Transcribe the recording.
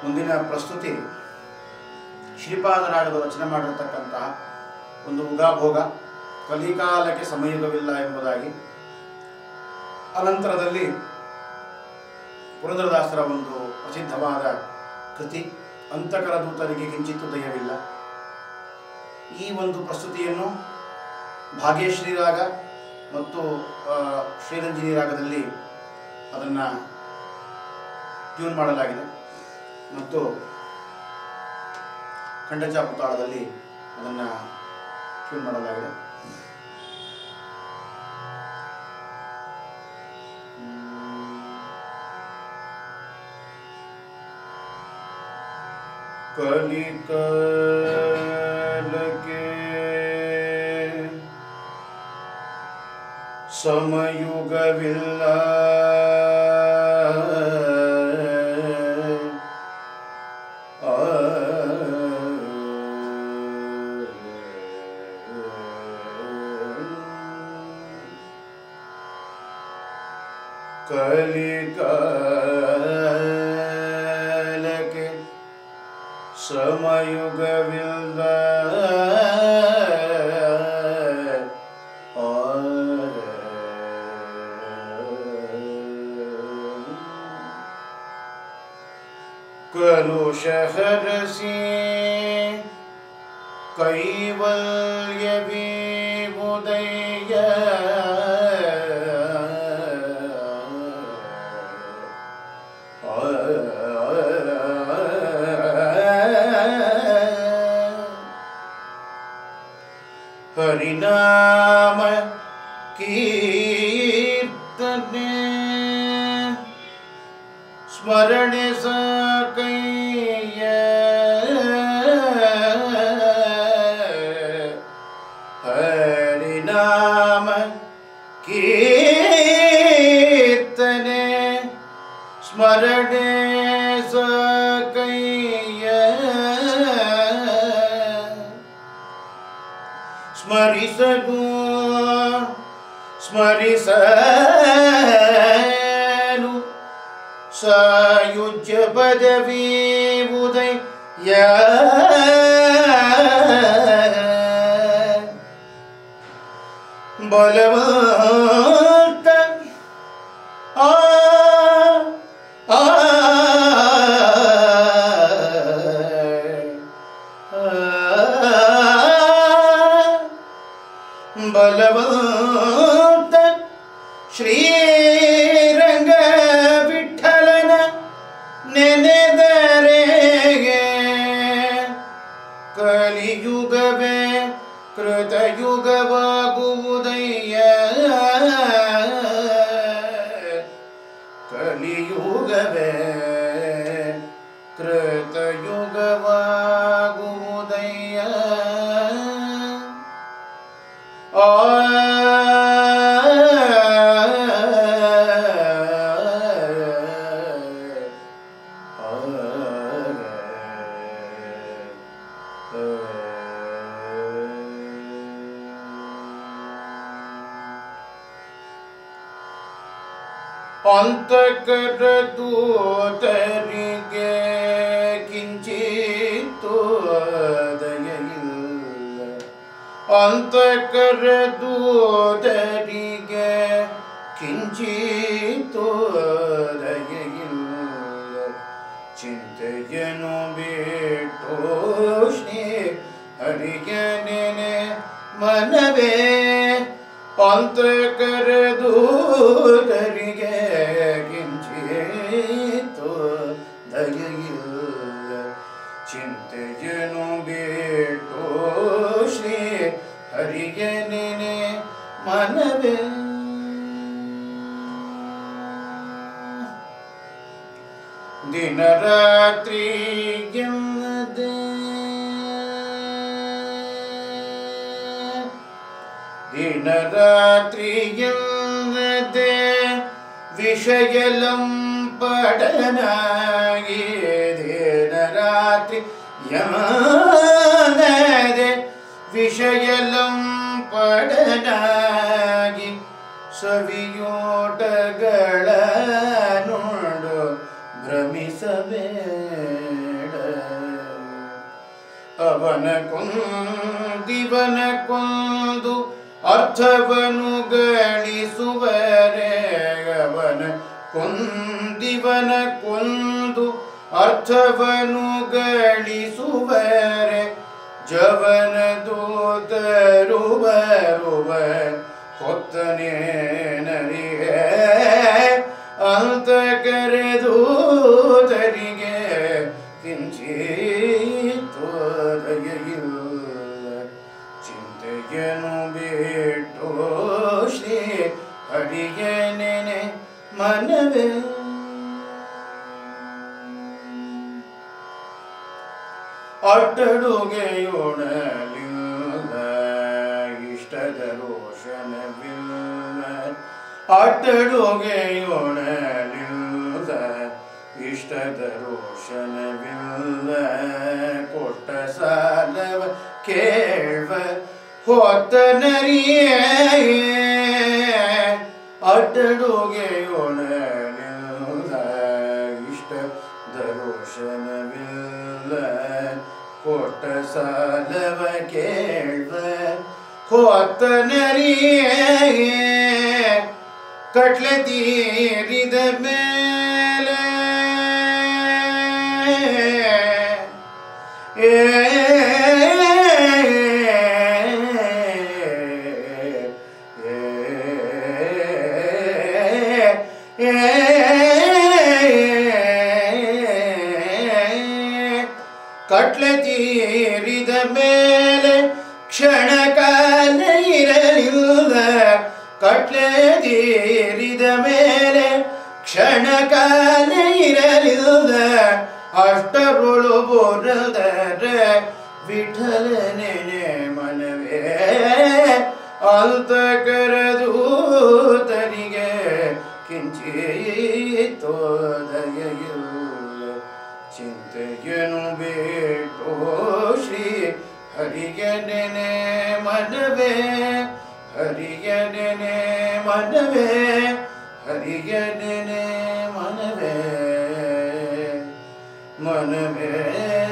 ಮುಂದಿನ ಪ್ರಸ್ತುತಿ ಶ್ರೀಪಾದರಾಜರು ರಚನೆ ಮಾಡಿರತಕ್ಕಂತಹ ಒಂದು ಉಗಾಭೋಗ, ಕಲಿಕಾಲಕ್ಕೆ ಸಮಯುಗವಿಲ್ಲ ಎಂಬುದಾಗಿ. ಅನಂತರದಲ್ಲಿ ಪುರಂದರದಾಸರ ಒಂದು ಪ್ರಸಿದ್ಧವಾದ ಕೃತಿ ಅಂತಕರ ದೂತರಿಗೆ ಕಿಂಚಿತ್ತೂ ದಯವಿಲ್ಲ. ಈ ಒಂದು ಪ್ರಸ್ತುತಿಯನ್ನು ಭಾಗ್ಯಶ್ರೀ ರಾಗ ಮತ್ತು ಶ್ರೀರಂಜನಿ ರಾಗದಲ್ಲಿ ಅದನ್ನು ಟ್ಯೂನ್ ಮಾಡಲಾಗಿದೆ ಮತ್ತು ಖಂಡಚಾಪು ತಾಳದಲ್ಲಿ ಅದನ್ನು ಟ್ಯೂನ್ ಮಾಡಲಾಗಿದೆ. ಕಲಿಕಾಲಕ್ಕೆ ಸಮಯುಗವಿಲ್ಲ, ಕಲಿಕಾಲಕ್ಕೆ ಸಮಯುಗವಿಲ್ಲ, ಕಲುಷ ಹರಸಿ ಕೈವಲ್ಯವೇ ಉದಯ, ಹರಿನಾಮ ಕೀರ್ತನೆ ಸ್ಮರಣೆ ಸಾಕಯ್ಯ, ಹರಿನಾಮ ಕೀರ್ತನೆ ಸ್ಮರಣೆ ಸಾಕಯ್ಯ, ಸ್ಮರಿಸಲು ಸ್ಮರಿಸಲು ಸಾಯುಜ್ಯ ಪದವಿ ಉದಯ, ಬಲವಂತ ಬಲವಂತ ಶ್ರೀರಂಗ ವಿಠಲನ ನೆನೆದರೆಗೆ, ಕಲಿಯುಗವೇ ಕೃತಯುಗವಾಗುವುದಯ್ಯ, ಕಲಿಯುಗವೇ ಕೃತಯುಗವಾಗುವುದಯ್ಯ. ಅಂತಕರ ದೂತರಿಗೆ ಕಿಂಚಿತ್ತೂ ದಯೆಯಿಲ್ಲ, ಅಂತಕರ ದೂತರಿಗೆ ಕಿಂಚಿತ್ತೂ ದಯೆಯಿಲ್ಲ, ಚಿಂತೆಯನ್ನು ಬಿಟ್ಟು ಶ್ರೀ ಹರಿಗೆ ನೆನೆ ಮನವೇ, ಅಂತಕರ ದೂತರಿಗೆ ಕಿಂಚಿತ್ತೂ ದಯೆಯಿಲ್ಲ, ಚಿಂತೆಯನ್ನು ಬಿಟ್ಟು ಶ್ರೀ ಹರಿಗೆ ನೆನೆ ಮನವೇ. ದಿನ ರಾತ್ರಿ ಎಂದೇ ದಿನ ರಾತ್ರಿ ಎಂದೇ ವಿಷಯಲಂ ಪಡನಾಗಿ, ದಿನ ರಾತ್ರಿ ಎಂದೇ ವಿಷಯಲಂ ಪಡನಾಗಿ, ಸವಿಯೋಟಗಳ ನೋಡು ಭ್ರಮಿಸಬೇ ಅವನ ಕೊಂದಿವನ ಕೊಂದು ಅರ್ಥವನು ಗಳಿಸುವರೆ ಅವನ ಕೊಂದಿವನ ಕೊಂದು ಅರ್ಥವನು ಗಳಿಸುವರೆ ಜವನ ದೂತರು ಬರುವ ಹೊತ್ತನೇ ನರಿಗೆ ಅಂತ ಕರೆದೂತರಿಗೆ ಕಿಂಚಿತ್ತೋ ದಯೆಯಿಲ್ಲ ಚಿಂತೆಯನ್ನು ಬಿಟ್ಟು ಶ್ರೀ ಹರಿಗೆ ನೆನೆ ಮನವೇ ಅಟ್ಟಡುಗೆಯೊಡಲಿಲ್ಲ ಇಷ್ಟದ ರೋಷನವಿಲ್ಲ ಅಟ್ಟಡುಗೆಯೊಡಲಿಲ್ಲ ಇಷ್ಟದ ರೋಷನವಿಲ್ಲ ಕೊಟ್ಟ ಸಾಲವ ಕೇಳ್ವ ಹೊತ್ತ ನರಿಯೇ ಅಟ್ಟಡುಗೆಯೊಡಲಿಲ್ಲ ಇಷ್ಟದ ರೋಷನವಿಲ್ಲ ಕೊಟ್ಟ ಸಾಲವ ಕೇಳ್ವ ಹೊತ್ತ ನರಿಯೇ ಕಟ್ಲೆ ತೀರಿದ ಮೇಲೆ ಕಟ್ಲೆ ತೀರಿದ ಮೇಲೆ ಕ್ಷಣ ಕಾಲ ಇರಲಿಲ್ಲ ಕಟ್ಲೆ ತೀರಿದ ಮೇಲೆ ಕ್ಷಣ ಕಾಲ ಇರಲಿಲ್ಲ ಅಷ್ಟರೊಳು ಬರದರೆ ವಿಠಲನೆ ಮನವೇ ಅಂತ ಕರೆದೂತರಿಗೆ ಕಿಂಚಿತ್ತೋ ದಯೆಯಿಲ್ಲ ಚಿಂತೆಯನ್ನು ಬಿಟ್ಟು ಶ್ರೀ ಹರಿಗೆ ನೆನೆ ಮನವೇ ಹರಿಗೆ ನೆನೆ ಮನವೇ ಹರಿಗೆ ನೆನೆ ಮನವೇ ಮನವೇ